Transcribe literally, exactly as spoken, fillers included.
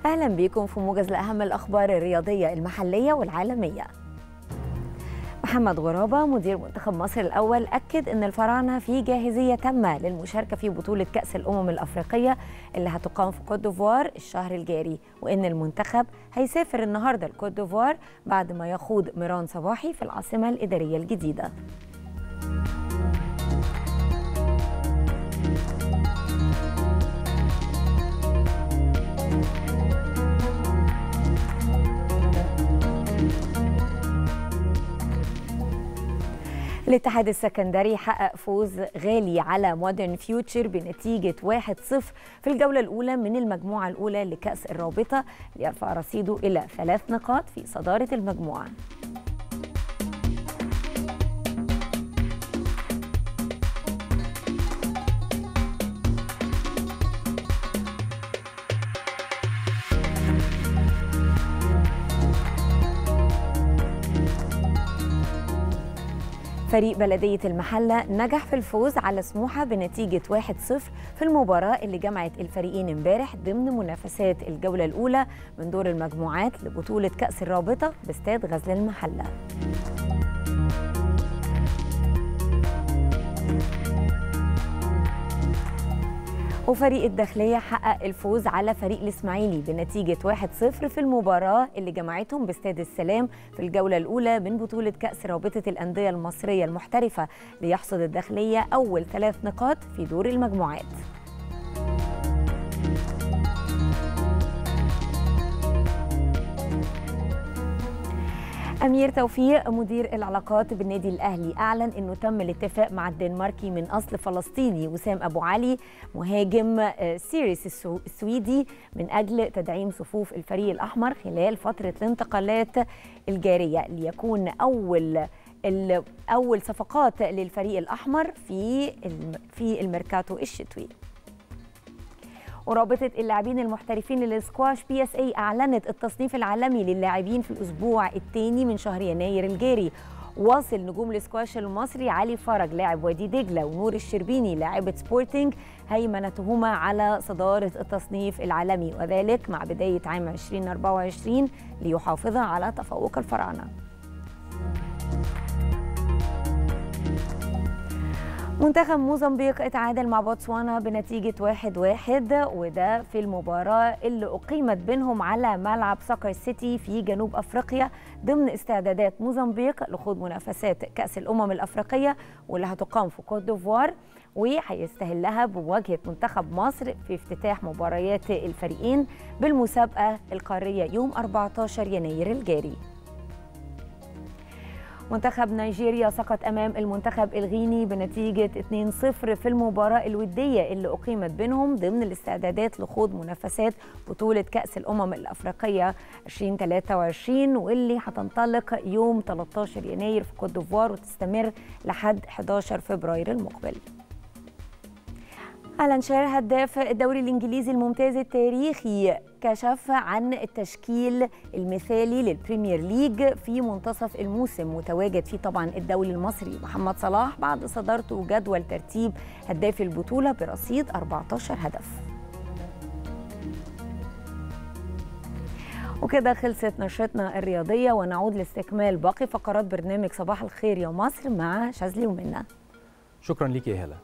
أهلا بكم في موجز لأهم الأخبار الرياضية المحلية والعالمية. محمد غرابة مدير منتخب مصر الأول أكد أن الفراعنة في جاهزية تامة للمشاركة في بطولة كأس الأمم الأفريقية اللي هتقام في كوت ديفوار الشهر الجاري، وأن المنتخب هيسافر النهاردة لكوت ديفوار بعد ما يخوض ميران صباحي في العاصمة الإدارية الجديدة. الاتحاد السكندري حقق فوز غالي على مودرن فيوتشر بنتيجة واحد صفر في الجولة الأولى من المجموعة الأولى لكأس الرابطة ليرفع رصيده إلى ثلاث نقاط في صدارة المجموعة. فريق بلدية المحلة نجح في الفوز على سموحة بنتيجة واحد صفر في المباراة اللي جمعت الفريقين امبارح ضمن منافسات الجولة الأولى من دور المجموعات لبطولة كأس الرابطة باستاد غزل المحلة. وفريق الداخلية حقق الفوز على فريق الإسماعيلي بنتيجة واحد صفر في المباراة اللي جمعتهم باستاد السلام في الجولة الأولى من بطولة كأس رابطة الأندية المصرية المحترفة ليحصد الداخلية أول ثلاث نقاط في دور المجموعات. أمير توفيق مدير العلاقات بالنادي الأهلي أعلن أنه تم الاتفاق مع الدنماركي من أصل فلسطيني وسام أبو علي مهاجم سيريس السويدي من أجل تدعيم صفوف الفريق الأحمر خلال فترة الانتقالات الجارية ليكون أول أول صفقات للفريق الأحمر في في الميركاتو الشتوي. ورابطة اللاعبين المحترفين للسكواش بي اس اي أعلنت التصنيف العالمي للاعبين في الأسبوع الثاني من شهر يناير الجاري. واصل نجوم السكواش المصري علي فرج لاعب وادي دجلة ونور الشربيني لاعبة سبورتنج هيمنتهما على صدارة التصنيف العالمي، وذلك مع بداية عام ألفين وأربعة وعشرين ليحافظا على تفوق الفراعنة. منتخب موزمبيق اتعادل مع بوتسوانا بنتيجة واحد واحد، وده في المباراة اللي أقيمت بينهم على ملعب سوكر سيتي في جنوب أفريقيا ضمن استعدادات موزمبيق لخوض منافسات كأس الأمم الأفريقية واللي هتقام في كوت ديفوار، وهيستهلها بمواجهة منتخب مصر في افتتاح مباريات الفريقين بالمسابقة القارية يوم أربعة عشر يناير الجاري. منتخب نيجيريا سقط أمام المنتخب الغيني بنتيجة اثنين صفر في المباراة الودية اللي أقيمت بينهم ضمن الاستعدادات لخوض منافسات بطولة كأس الأمم الأفريقية ألفين وثلاثة وعشرين واللي هتنطلق يوم ثلاثة عشر يناير في كوت ديفوار وتستمر لحد أحد عشر فبراير المقبل. ألان شيرر هداف الدوري الإنجليزي الممتاز التاريخي كشف عن التشكيل المثالي للبريمير ليج في منتصف الموسم، متواجد فيه طبعا الدولي المصري محمد صلاح بعد صدارته جدول ترتيب هداف البطولة برصيد أربعة عشر هدف. وكده خلصت نشرتنا الرياضية، ونعود لاستكمال باقي فقرات برنامج صباح الخير يا مصر مع شاذلي ومنى. شكرا ليك يا هلا.